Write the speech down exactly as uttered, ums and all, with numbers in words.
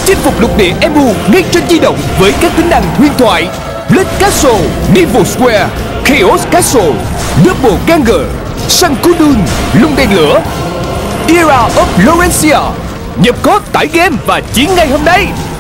chinh phục lục địa em u ngay trên di động với các tính năng huyền thoại. Blood Castle, Nevil Square, Chaos Castle, Double Ganger, Sankudun, lung đèn lửa, Era of Laurencia. Nhập code tải game và chiến ngay hôm nay.